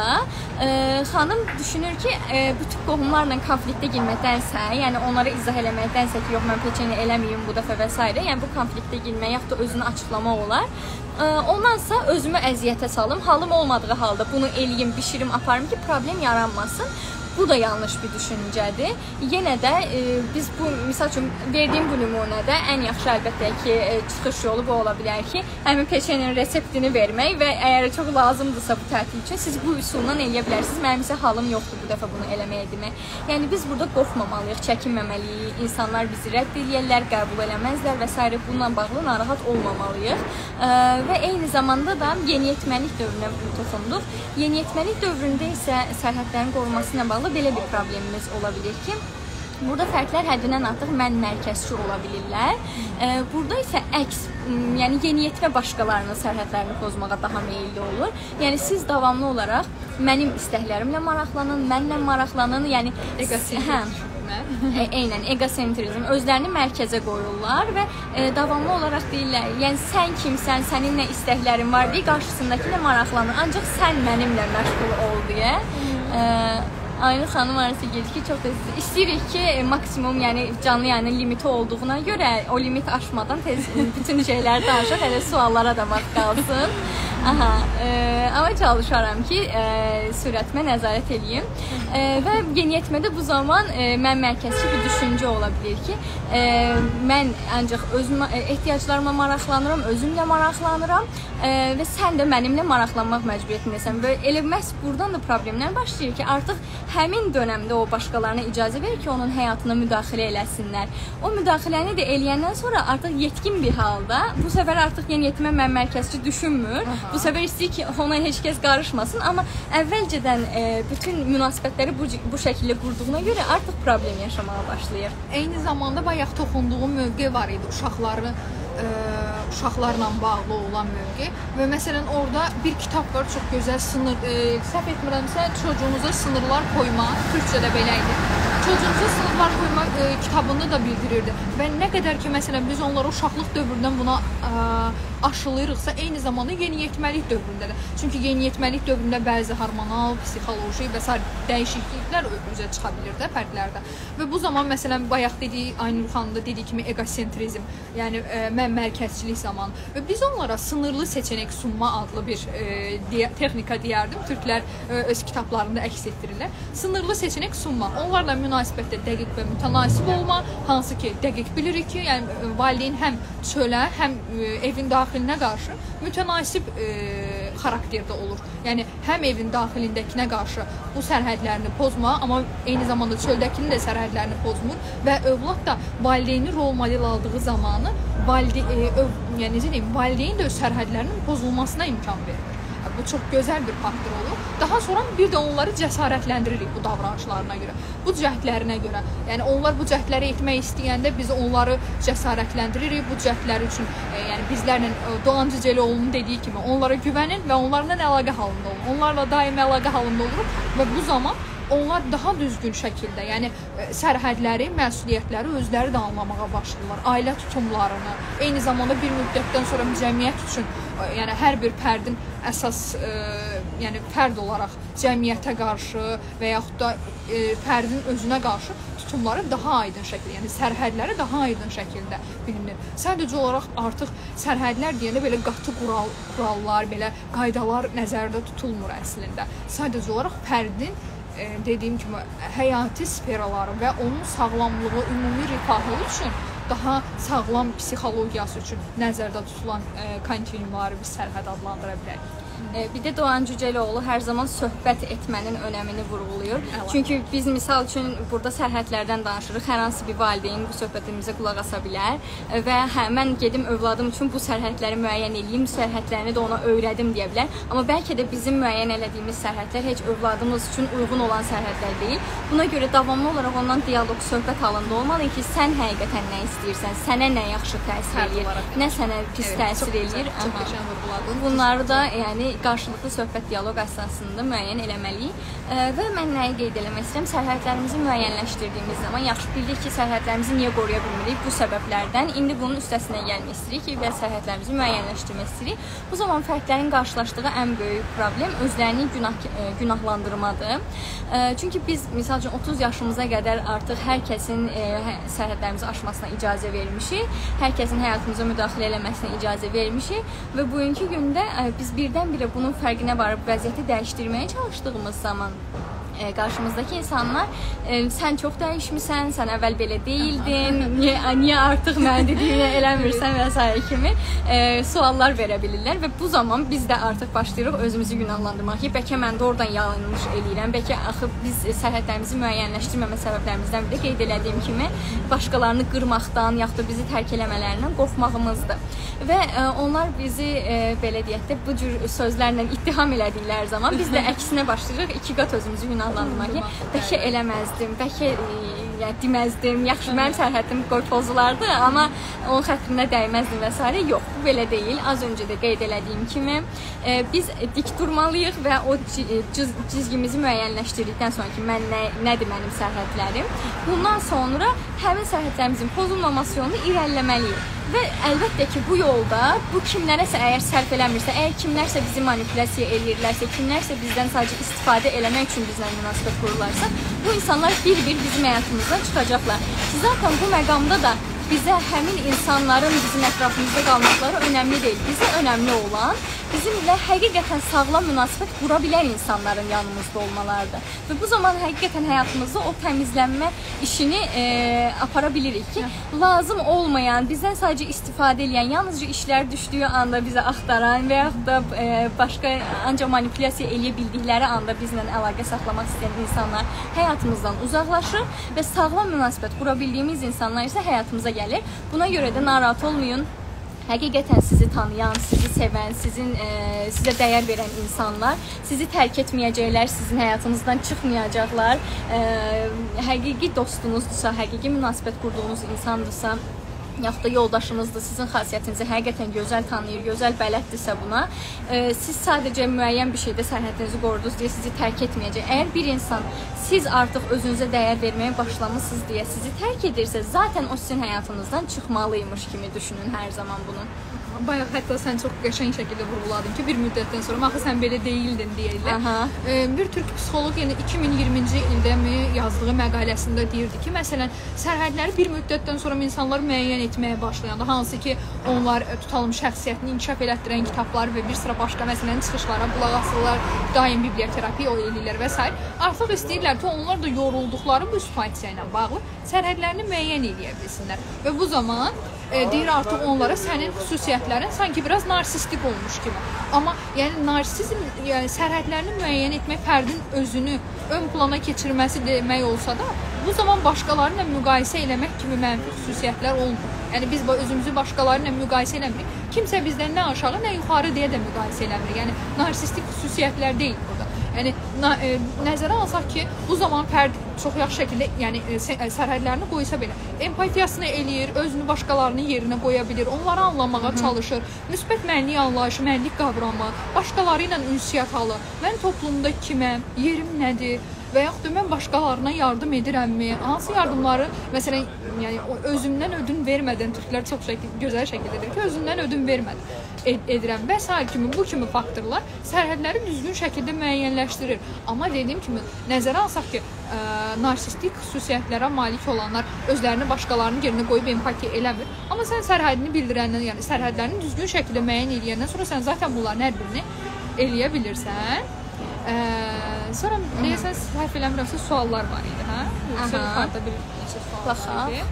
xanım düşünür ki, bütün qohumlarla konfliktə girməkdənsə, yəni onlara izah eləməkdənsə ki, yox, mən peçenye eləməyim bu dəfə və s. Yəni bu konfliktə girmək, yaxud da özünü açıqlamaq olar. Ondansa özümü əziyyətə salım, halım olmadığı halda bunu eləyim, bişirim, aparım ki, problem yaranmasın. Bu da yanlış bir düşüncədir. Yenə də biz bu misal üçün verdiyim bu nümunədə ən yaxşı əlbəttə ki, çıxış yolu bu ola bilər ki, həmin peçenin reseptini vermək və əgər çox lazımdırsa bu tətil üçün siz bu üsulla eləyə bilərsiniz. Mənim isə halım yoxdur bu dəfə bunu eləməyə demək. Yəni biz burada qorxmamalıyıq, çəkinməməliyik. İnsanlar bizi rədd edərlər, qəbul eləməzlər və s. bununla bağlı narahat olmamalıyıq. Və eyni zamanda da yeniyetməlik dövrünə toxunduq. Yeniyetməlik dövründə isə sərhədlərin qorunması ilə bağlı belə bir problemimiz ola bilir ki, burada fərqlər həddindən artıq mən mərkəzçi ola bilirlər. Burada isə əks, yəni yeniyetmə başqalarının sərhədlərini pozmağa daha meyilli olur. Yəni siz davamlı olaraq mənim istəklərimlə maraqlanın, mənlə maraqlanın, yəni eynən egosentrizm özlərini mərkəzə qoyurlar və davamlı olaraq deyirlər, yəni sən kimsən, sənin nə istəklərin var deyə qarşısındakı ilə maraqlanır. Ancaq sən mənimlə məşğul ol deyə. Aynur xanım arası gedir ki, çox da istəyirik ki, maksimum, yəni canlı yayının limiti olduğuna görə o limit aşmadan tez bütün şeyləri danışaq, hələ suallara da vaxt qalsın. Amma çalışaram ki, sürətimə nəzarət edeyim. Və yeniyetmədə bu zaman mən mərkəzçi bir düşüncə ola bilir ki, mən ancaq özüm ehtiyaclarıma maraqlanıram, özümlə maraqlanıram və sən də mənimlə maraqlanmaq məcburiyyətindəsən. Və elə məhz buradan da problemlər başlayır ki, artıq həmin dönəmdə o başqalarına icazə verir ki, onun həyatına müdaxilə eləsinlər. O müdaxiləni də eləyəndən sonra artıq yetkin bir halda, bu səfər artıq yeniyetmə mən mərkəzçi düşünmür. Bu səfər istəyir ki, ona heç kəs qarışmasın, amma əvvəlcədən bütün münasibətləri bu şəkildə qurduğuna görə artıq problem yaşamağa başlayır. Eyni zamanda bayaq toxunduğum mövqe var idi, uşaqlarla bağlı olan mövqe və məsələn orada bir kitab var, çox gözəl səhv etmirəmsə, çocuğunuza sınırlar qoymaq, türkçədə belə idi. Çocuğunuza sınırlar qoymaq kitabını da bildirirdi və nə qədər ki, məsələn, biz onları uşaqlıq dövründən buna aşılayırıqsa, eyni zamanda yeniyetməlik dövründədir. Çünki yeniyetməlik dövründə bəzi hormonal, psixoloji və s. dəyişikliklər üzə çıxa bilir də fərqlərdə. Və bu zaman, məsələn, bayaq dediyi, Aynur xanım da dediyi kimi egosentrizm, yəni mən mərkəzçilik zamanı və biz onlara sınırlı seçenek sunma adlı bir texnika deyərdim. Türklər öz kitablarında əks etdirirlər. Sınırlı seçenek sunma. Onlarla münasibətdə dəqiq və mütənasib olma, hansı ki, dəqiq bilirik ki, yəni valideyn həm çölə, həm evin daxilinə qarşı mütənasib xarakterdə olur. Yəni həm evin daxilindəkinə qarşı bu sərhədlərini pozma, amma eyni zamanda çöldəkinin də sərhədlərini pozmur və övlad da valideyni rol model aldığı zamanı valideyn də öz sərhədlərinin pozulmasına imkan verir. Bu çox gözəl bir faktor olur. Daha sonra bir də onları cəsarətləndiririk bu davranışlarına görə, bu cəhdlərinə görə. Yəni onlar bu cəhdləri etmək istəyəndə biz onları cəsarətləndiririk bu cəhdlər üçün. Yəni bizlərlə Doğan Cüceloğlu'nun dediyi kimi onlara güvənin və onlarla əlaqə halında olun. Onlarla daimi əlaqə halında oluruq və bu zaman onlar daha düzgün şəkildə, yəni sərhədləri, məsuliyyətləri özləri də anlamağa başlayırlar. Ailə tutumlarını, eyni zamanda bir müddətdən sonra cəmiyyət üçün, yəni hər bir fərdin əsas, yəni fərd olaraq cəmiyyətə qarşı və yaxud da fərdin özünə qarşı tutumları daha aydın şəkildə, yəni sərhədləri daha aydın şəkildə bilinir. Sadəcə olaraq artıq sərhədlər deyəndə belə qatı qurallar, belə qaydalar nəzərdə tutulmur əslində. Sadəcə olaraq fərdin dediyim kimi həyati sferaları və onun sağlamlığı, ümumi rifahı üçün daha sağlam psixologiyası üçün nəzərdə tutulan kontinuumları biz sərhəd adlandıra bilərik. Bir də Doğan Cüceloğlu hər zaman söhbət etmənin önəmini vurğulayır. Çünki biz misal üçün burada sərhədlərdən danışırıq. Hər hansı bir valideyn bu söhbətimizə qulaq asa bilər və mən gedim övladım üçün bu sərhədləri müəyyən edeyim, sərhədlərini də ona öyrədim deyə bilər. Amma bəlkə də bizim müəyyən elədiyimiz sərhədlər heç övladımız üçün uyğun olan sərhədlər deyil. Buna görə davamlı olaraq ondan dialoq, söhbət halında olmalı ki, sən həqiqətən nə istəyirsən, sənə nə yaxşı təsir eləyir, nə sənə pis təsir eləyir. Bunları da yəni qarşılıqlı söhbət, dialoq əsasında müəyyən eləməliyik və mən nəyi qeyd eləmək istəyirəm? Sərhədlərimizi müəyyənləşdirdiyimiz zaman yaxşı bildik ki, sərhədlərimizi niyə qoruya bilmirik? Bu səbəblərdən indi bunun üstəsinə gəlmək istəyirik və sərhədlərimizi müəyyənləşdirmək istəyirik. Bu zaman fərdlərin qarşılaşdığı ən böyük problem özlərini günahlandırmadır. Çünki biz, misal üçün 30 yaşımıza qədər artıq hər kəsin sərhədlərimizi aşmasına icazə vermişik, hər kəsin həyatımıza müdaxilə eləməsinə icazə vermişik və bugünkü gündə biz birdən-birə bunun fərqinə varıb vəziyyəti dəyişdirməyə çalışdığımız zaman qarşımızdakı insanlar sən çox dəyişmisən, sən əvvəl belə deyildin, niyə artıq mən dediyini eləmirsən və s. kimi suallar verə bilirlər və bu zaman biz də artıq başlayırıq özümüzü günahlandırmaq ki, bəlkə mən də oradan yanlış eləyirəm, bəlkə axı biz sərhədlərimizi müəyyənləşdirməmə səbəblərimizdən biri qeyd elədiyim kimi başqalarını qırmaqdan, yaxud da bizi tərk eləmələrindən qorxmağımızdır və onlar bizi belə deyək də bu cür sözlərlə ittiham elədikləri zaman biz də əksinə başlayırıq, iki qat özümüzü günahlandırmaq ki, bəlkə eləməzdim, bəlkə deməzdim, yaxşı mənim sərhəddim qoy pozulardı, amma onun xətrinə dəyməzdim və s. Yox, bu belə deyil. Az öncə də qeyd elədiyim kimi biz dik durmalıyıq və o cizgimizi müəyyənləşdirdikdən sonra ki, nədir mənim sərhədlərim, bundan sonra həmin sərhədlərimizin pozulmaması yolunu irəliləməliyik. Və əlbəttə ki, bu yolda bu kimlərəsə əgər sərf eləmirsə, əgər kimlərsə bizi manipulyasiya eləyirlərsə, kimlərsə bizdən sadəcə istifadə eləmək üçün bizlə münasibət qururlarsa, bu insanlar bir-bir bizim həyatımızdan çıxacaqlar. Zaten bu məqamda da bizə həmin insanların bizim ətrafımızda qalmaqları önəmli deyil. Bizə önəmli olan bizimlə həqiqətən sağlam münasibət qura bilən insanların yanımızda olmalarıdır. Və bu zaman həqiqətən həyatımızda o təmizlənmə işini apara bilirik ki, lazım olmayan, bizdən sadəcə istifadə edən, yalnızca işlər düşdüyü anda bizə axtaran və yaxud da başqa ancaq manipulyasiya eləyə bildikləri anda bizlə əlaqə saxlamaq istəyən insanlar həyatımızdan uzaqlaşır və sağlam münasibət qura bildiyimiz insanlar isə həyatımıza gəlir. Buna görə də narahat olmayın. Həqiqətən sizi tanıyan, sizi sevən, sizə dəyər verən insanlar sizi tərk etməyəcəklər, sizin həyatınızdan çıxmayacaqlar. Həqiqi dostunuzdursa, həqiqi münasibət qurduğunuz insandırsa, yaxud da yoldaşınızdır, sizin xasiyyətinizi həqiqətən gözəl tanıyır, gözəl bələddirsə buna, siz sadəcə müəyyən bir şeydə sərhədinizi qorudunuz deyə sizi tərk etməyəcək. Əgər bir insan siz artıq özünüzə dəyər verməyə başlamışsınız deyə sizi tərk edirsə, zaten o sizin həyatınızdan çıxmalıymış kimi düşünün hər zaman bunu. Bayaq hətta sən çox qəşəng şəkildə vurguladın ki, bir müddətdən sonra axı sən belə deyildin deyirlər. Bir türk psixoloq yəni 2020-ci ildə yazdığı məqaləsində deyirdi ki, məsələn, sərhədləri bir müddətdən sonra insanlar müəyyən etməyə başlayanda, hansı ki, onlar tutalım şəxsiyyətini inkişaf elətdirən kitablar və bir sıra başqa məsələn çıxışlara qulaq asırlar, daim biblioterapiya eləyirlər və s. Artıq istəyirlər ki, onlar da yorulduqları bu situasiya ilə bağlı sərhədlərini müəyyən edə bilsinlər və bu zaman deyir artıq onlara sənin xüsusiyyətlərin sanki biraz narsistik olmuş kimi. Amma yəni narsizm yəni sərhədlərini müəyyən etmək fərdin özünü ön plana keçirməsi demək olsa da, bu zaman başqaları ilə müqayisə eləmək kimi mənfi xüsusiyyətlər olmur. Yəni biz özümüzü başqaları ilə müqayisə eləmirik. Kimsə bizdən nə aşağı, nə yuxarı deyə də müqayisə eləmirik. Yəni narsistik xüsusiyyətlər deyil burada. Yəni nəzərə alsaq ki, bu zaman fərd çox yaxşı şəkildə, yəni sərhədlərini qoysa belə, empatiyasını eləyir, özünü başqalarının yerinə qoya bilir, onları anlamağa çalışır, müsbət mənlik anlayışı, mənlik qavramı, başqaları ilə ünsiyyət halı, mən toplumda kiməm, yerim nədir və yaxud da mən başqalarına yardım edirəmmi, hansı yardımları, məsələn, yəni özümdən ödün vermədən, türklər çox gözəl şəkildədir ki, özümdən ödün vermədən edirəm və s. kimi bu kimi faktorlar sərhədləri düzgün şəkildə müəyyənləşdirir. Amma dediyim kimi, nəzərə alsaq ki, narsistik xüsusiyyətlərə malik olanlar özlərini başqalarının yerinə qoyub empatiya eləmir. Amma sən sərhədini bildirəndən, yəni sərhədlərini düzgün şəkildə müəyyən edəndən sonra sən zaten bunların hər birini eləyə bilirsən. Sonra deyəsən, səhv eləmirəmsə suallar var idi, hə? Yoxsa yuxarıda bir neçə sual var idi.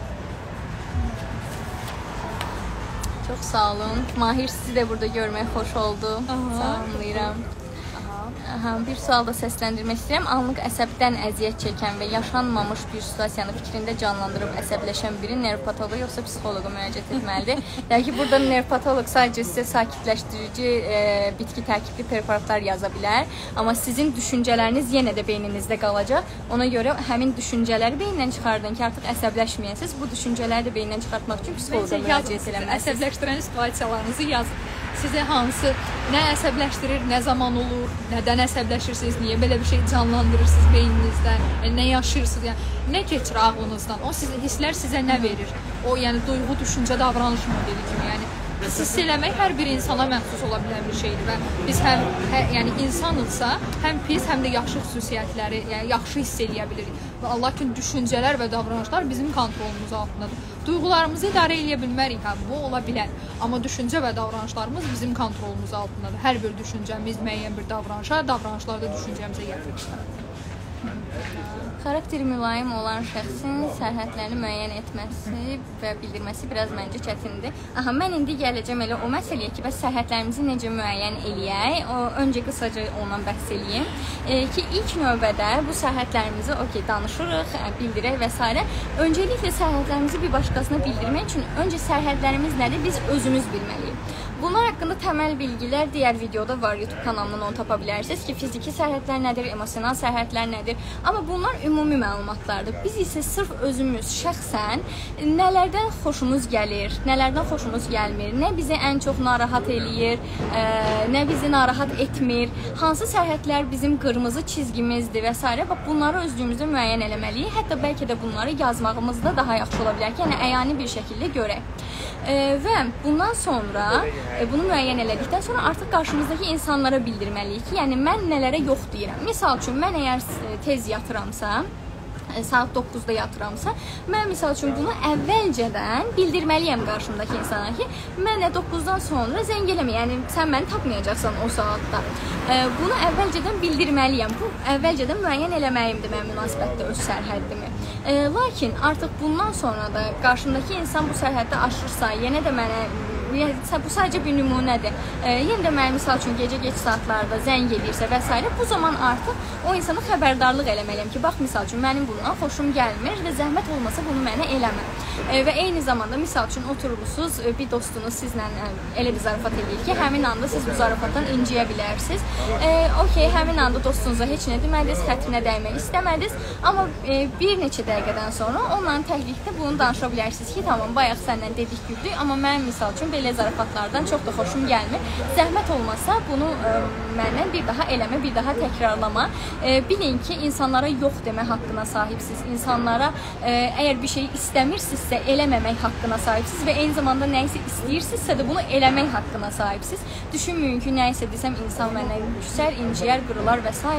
Çox sağ olun. Mahir, sizi də burada görmək xoş oldu. Salamlayıram. Bir sual da səsləndirmək istəyirəm. Anlıq əsəbdən əziyyət çəkən və yaşanmamış bir situasiyanı fikrində canlandırıb əsəbləşən biri nevropatoloq yoxsa psixoloqa müraciət etməlidir. Yəni ki, burada nevropatoloq sadəcə sizə sakitləşdirici bitki tərkibli preparatlar yaza bilər. Amma sizin düşüncələriniz yenə də beyninizdə qalacaq. Ona görə həmin düşüncələri beynindən çıxardın ki, artıq əsəbləşməyəsiniz. Bu düşüncələri də beynindən çıxartmaq üçün psixoloqa müraciət etməlisiniz. Əsəbləşdirən situasiyalarınızı yazın. Sizə hansı, nə əsəbləşdirir, nə zaman olur, nədən əsəbləşirsiniz, niyə belə bir şey canlandırırsınız beyninizdən, nə yaşayırsınız, yəni nə keçir ağlınızdan, o hisslər sizə nə verir, o yəni duyğu, düşüncə, davranış modeli kimi, yəni hiss eləmək hər bir insana məxsus ola bilən bir şeydir və biz yəni insanıqsa, həm pis, həm də yaxşı xüsusiyyətləri, yəni yaxşı hiss eləyə bilirik. Lakin düşüncələr və davranışlar bizim kontrolumuz altındadır. Duyğularımızı idarə eləyə bilmərik, bu ola bilər. Amma düşüncə və davranışlarımız bizim kontrolumuz altındadır. Hər bir düşüncəmiz müəyyən bir davranışa, davranışlar da düşüncəmizə gətirir. Xarakteri mülayim olan şəxsin sərhədlərini müəyyən etməsi və bildirməsi biraz məncə çətindir. Aha, mən indi gələcəm elə o məsələyə ki, bəs sərhədlərimizi necə müəyyən eləyək? Öncə qısaca ondan bəhs eləyim. Ki, ilk növbədə bu sərhədlərimizi danışırıq, bildirək və s. Öncəliklə sərhədlərimizi bir başqasına bildirmək üçün öncə sərhədlərimiz nədir? Biz özümüz bilməliyik. Bunlar haqqında təməl bilgilər digər videoda var, YouTube kanalından onu tapa bilərsiniz ki, fiziki sərhədlər nədir, emosional sərhədlər nədir. Amma bunlar ümumi məlumatlardır. Biz isə sırf özümüz şəxsən nələrdən xoşumuz gəlir, nələrdən xoşumuz gəlmir, nə bizi ən çox narahat eləyir, nə bizi narahat etmir, hansı sərhədlər bizim qırmızı çizgimizdir və s. Bunları özlüyümüzdə müəyyən eləməliyik. Hətta bəlkə də bunları yazmağımız da daha yaxşı ola bilər ki, yəni əyani bir şəkildə görək. Və bundan sonra bunu müəyyən elədikdən sonra artıq qarşımızdakı insanlara bildirməliyik ki, yəni mən nələrə yox deyirəm. Misal üçün, mən əgər tez yatıramsa, saat 9-da yatıramsa, mən misal üçün bunu əvvəlcədən bildirməliyəm qarşımdakı insana ki, mənə 9-dan sonra zəng eləmə, yəni sən məni tapmayacaqsan o saatda. Bunu əvvəlcədən bildirməliyəm. Bu, əvvəlcədən müəyyən eləməyimdir mən münasibətdə öz sərhəddimi. Lakin artıq bundan sonra da qarşımdakı insan bu sərhəddə aşırsa, yenə də mənə bu sadəcə bir nümunədir. Yenə də mən misal üçün gecə-geç saatlarda zəng edirsə və s. bu zaman artıq o insana xəbərdarlıq eləməliyəm ki, bax misal üçün mənim bundan xoşum gəlmir və zəhmət olmasa bunu mənə eləmə. Və eyni zamanda misal üçün oturursunuz, bir dostunuz sizlə elə bir zarafat edir ki, həmin anda siz bu zarafatdan inciyə bilərsiniz. Okey, həmin anda dostunuza heç nə demədiniz, xətrinə dəymək istəmədiniz, amma bir neçə dəqiqədən sonra onunla təhlikdə bunu danışa bilərsiniz ki, tamam, bayaq səndən dedik, güldük, amma mən misal üçün belə zarafatlardan çox da xoşum gəlmir. Zəhmət olmasa bunu məndən bir daha eləmə, bir daha təkrarlama. Bilin ki, insanlara yox demə haqqına sahibsiz. İnsanlara əgər bir şey istəmirsinizsə eləməmək haqqına sahibsiz və eyni zamanda nə isə istəyirsinizsə də bunu eləmək haqqına sahibsiz. Düşünməyin ki, nə isə desəm insan məndən küsər, inciyər, qırılar və s.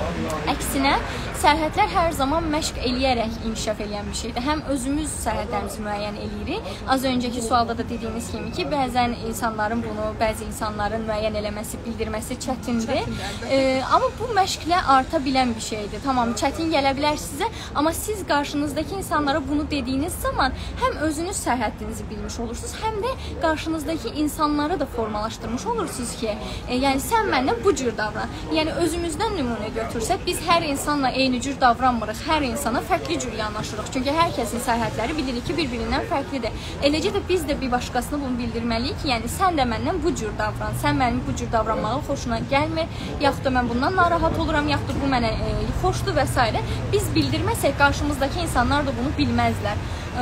Əksinə, sərhədlər hər zaman məşq eləyərək inkişaf eləyən bir şeydir. Həm özümüz sərhədlərimizi müəyyən eləyirik. Az öncəki sualda da dediyimiz kimi ki, bəzən insanların bunu, bəzi insanların müəyyən eləməsi, bildirməsi çətindir. Amma bu məşqlə arta bilən bir şeydir. Tamam, çətin gələ bilər sizə, amma siz qarşınızdakı insanlara bunu dediyiniz zaman həm özünüz sərhəddinizi bilmiş olursunuz, həm də qarşınızdakı insanlara da formalaşdırmış olursunuz ki, yəni sən məndən bu cür davran. Yəni özümüzdən nümunə götürsək, biz hər insanla eyni cür davranmırıq, hər insana fərqli cür yanaşırıq. Çünki hər kəsin sərhədləri bilirik ki, bir-birindən fərqlidir. Eləcə də biz də bir başqasına bunu bildirməliyik ki, yəni sən də məndən bu cür davran, sən mənim bu cür davranmağım xoşuna gəlmir, yaxud da mən bundan narahat oluram, yaxud da bu mənə xoşdur və s. Biz bildirməsək, qarşımızdakı insanlar da bunu bilməzlər.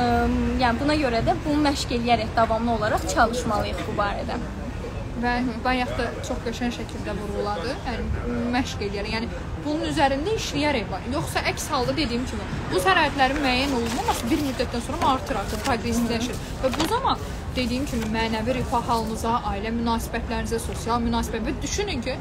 Yəni buna görə də bunu məşq eləyərək davamlı olaraq çalışmalıyıq bu barədə. Və bayaq da çox qəşəng şəkildə vurğuladı. Yəni məşq eləyərək, yəni bunun üzərində işləyərək var. Yoxsa əks halda dediyim kimi, bu sərhədlərin müəyyən olunmaması bir müddətdən sonra artır, progressivləşir. Və bu zaman dediyim kimi mənəvi rifah halınıza, ailə münasibətlərinizə, sosial münasibət və düşünün ki,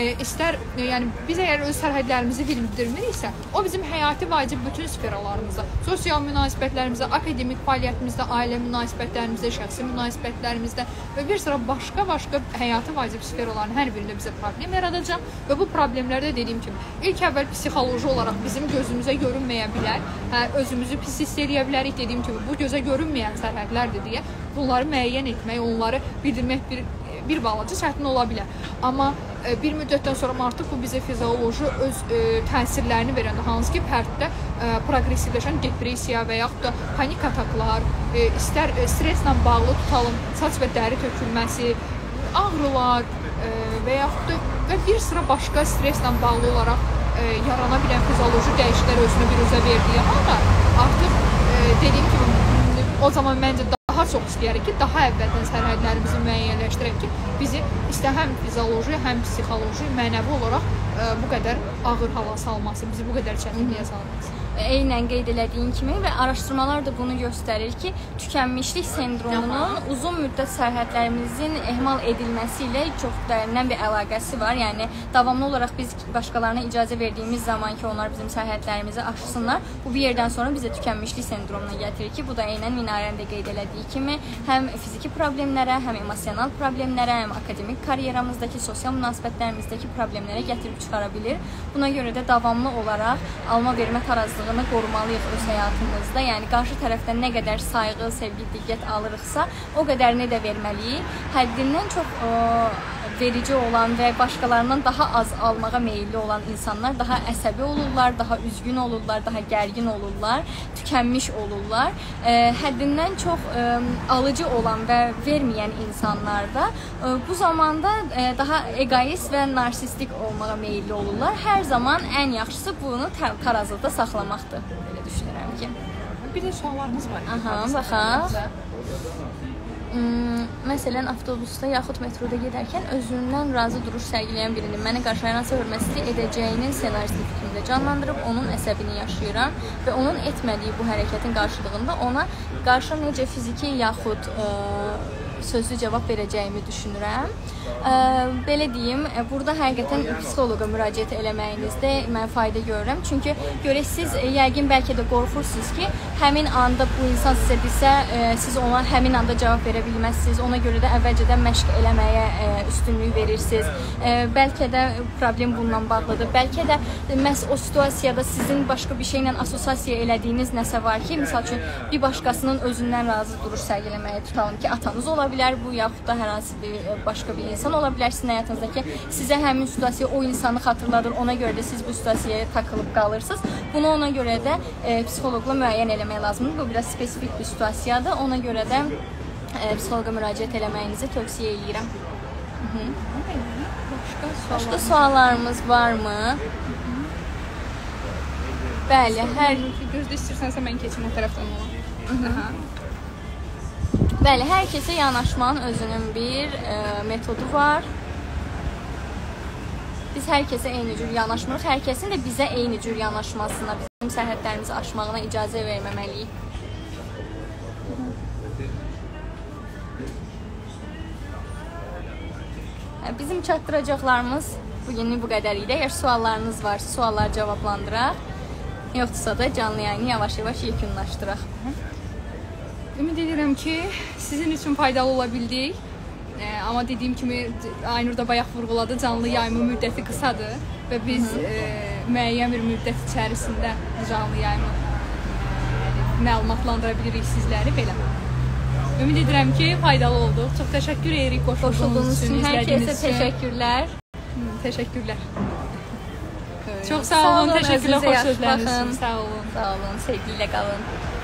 yəni biz əgər öz sərhədlərimizi bildirmiriksə, o bizim həyati vacib bütün sferalarımızda, sosial münasibətlərimizdə, akademik fəaliyyətimizdə, ailə münasibətlərimizdə, şəxsi münasibətlərimizdə və bir sıra başqa həyati vacib sferaların hər birində bizə problem yaradacaq və bu problemlərdə dediyim kimi, ilk əvvəl psixoloji olaraq bizim gözümüzə görünməyə bilər, özümüzü pis hiss edə bilərik, dediyim kimi, bu gözə görünməyən sərhədlərdir deyə bunları müəyyən etmək, onları bildirmək bir balaca çətin ola bilər. Amma bir müddətdən sonra artıq bu bizə fizioloji öz təsirlərini verəndə, hansı ki, fərddə progressivləşən depressiya və yaxud da panik ataklar, istər stresslə bağlı tutalım, saç və dəri tökülməsi, ağrılar və yaxud da bir sıra başqa stresslə bağlı olaraq yarana bilən fizioloji dəyişikliklər özünə bir üzə verdiyi halda artıq dediyim kimi o zaman məncə daha çox istəyərik ki, daha əvvəldən sərhədlərimizi müəyyənləşdirək ki, bizi həm fizioloji, həm psixoloji, mənəvi olaraq bu qədər ağır hala salması, bizi bu qədər çətinliyə salması. eynən qeyd elədiyim kimi və araşdırmalar da bunu göstərir ki, tükənmişlik sendromunun uzun müddət səyahətlərimizin ehmal edilməsi ilə çox dərindən bir əlaqəsi var. Yəni davamlı olaraq biz başqalarına icazə verdiyimiz zaman ki, onlar bizim səyahətlərimizi aşsınlar, bu bir yerdən sonra bizə tükənmişlik sendromuna gətirir ki, bu da eynən Minarənin də qeyd elədiyi kimi həm fiziki problemlərə, həm emosional problemlərə, həm akademik karyeramızdakı, sosial münasibətlərimizdəki problemlərə gətirib çıxara bilir. Buna görə də davamlı olaraq alma-vermə tarazlığını qorumalıyıq öz həyatımızda. Yəni qarşı tərəfdən nə qədər sayğı, sevgi, diqqət alırıqsa, o qədərini də verməliyik. Həddindən çox verici olan və başqalarından daha az almağa meyilli olan insanlar daha əsəbi olurlar, daha üzgün olurlar, daha gərgin olurlar, tükənmiş olurlar. Həddindən çox alıcı olan və verməyən insanlar da bu zamanda daha egoist və narsistik olmağa meyilli olurlar. Hər zaman ən yaxşısı bunu tarazlıqda saxlamaqdır. Belə düşünürəm ki. Bir də suallarınız var. Aha, baxaq. Məsələn, avtobusda yaxud metroda gedərkən özündən razı duruş sərgiləyən birinin mənə qarşı hər hansı hörmətsizlik edəcəyinin ssenarisini fikrimdə canlandırıb onun əsəbini yaşayıram və onun etmədiyi bu hərəkətin qarşılığında ona qarşı necə fiziki yaxud sözlü cavab verəcəyimi düşünürəm. Belə deyim, burada həqiqətən psixoloqa müraciət eləməyinizdə mən fayda görürəm. Çünki görək siz yəqin bəlkə də qorxursunuz ki, həmin anda bu insan sizə desə, siz ona həmin anda cavab verə bilməzsiniz. Ona görə də əvvəlcədən məşq eləməyə üstünlük verirsiniz. Bəlkə də problem bununla bağlıdır. Bəlkə də məhz o situasiyada sizin başqa bir şeylə assosiasiya elədiyiniz nəsə var ki, misal üçün bir başqasının özündən razı duruş sərgiləməyə tutalım ki, atanız ola bilər bu, yaxud da hər hansı bir başqa bir insan ola bilər sizin həyatınızdakı, sizə həmin situasiya o insanı xatırladır, ona görə də siz bu situasiyaya takılıb qalırsınız. Bunu ona görə də psixoloqla müəyyən eləmək lazımdır. Bu biraz spesifik bir situasiyadır. Ona görə də psixoloqa müraciət eləməyinizi tövsiyə edirəm. Başqa suallarımız varmı? Bəli, hər gözdə istəyirsənsə mən keçim o tərəfdən ola. Bəli, hər kəsə yanaşmanın özünün bir metodu var. Biz hər kəsə eyni cür yanaşmırıq. Hər kəsin də bizə eyni cür yanaşmasına, bizim sərhədlərimizi aşmağına icazə verməməliyik. Bizim çatdıracaqlarımız bugünlük bu qədər idi. Əgər suallarınız varsa, sualları cavablandıraq. Yoxdursa da canlı yayını yavaş-yavaş yekunlaşdıraq. Ümid edirəm ki, sizin üçün faydalı ola bildik. Amma dediyim kimi, Aynur da bayaq vurğuladı, canlı yayımın müddəti qısadır və biz müəyyən bir müddət içərisində canlı yayımı məlumatlandıra bilirik sizləri belə. Ümid edirəm ki, faydalı olduq. Çox təşəkkür edirik qoşulduğunuz üçün, izlədiyiniz üçün. Hər kəsə təşəkkürlər. Təşəkkürlər. Çox sağ olun, təşəkkürlər xoş sözləriniz üçün. Sağ olun. Sağ olun, sevgiyle qalın.